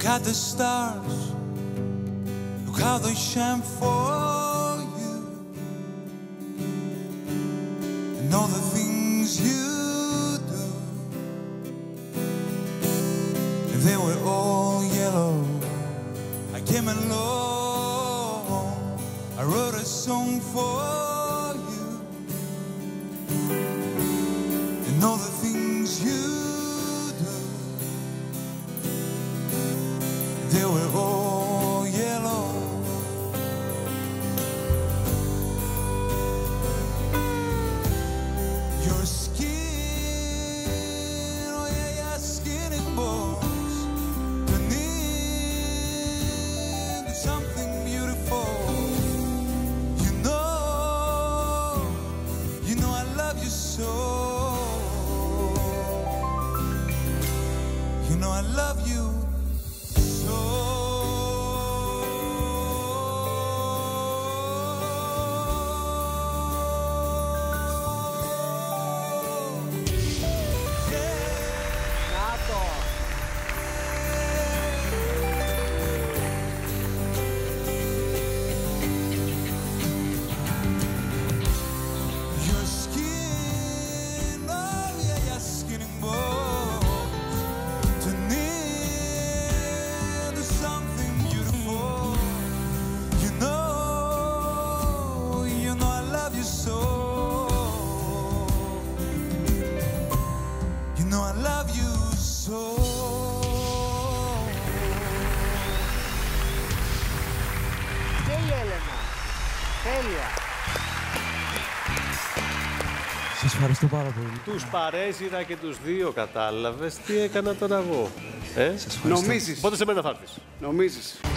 at the stars, look how they shine for you, and all the things you do, and they were all yellow. I came along, I wrote a song for you, and all the things you do, they were all yellow. Your skin, oh yeah, your skin and bones turn into something beautiful. You know I love you so. You know I love you so. Your skin, oh yeah, your skin and bones turn into something beautiful. You know I love you so. You know I love you so. Και η Έλενα. Τέλεια. Σας ευχαριστώ πάρα πολύ. Τους παρέζηρα και τους δύο, κατάλαβες τι έκανα τώρα εγώ. Σας ευχαριστώ. Νομίζεις. Πότε σε μένα θα έρθεις. Νομίζεις.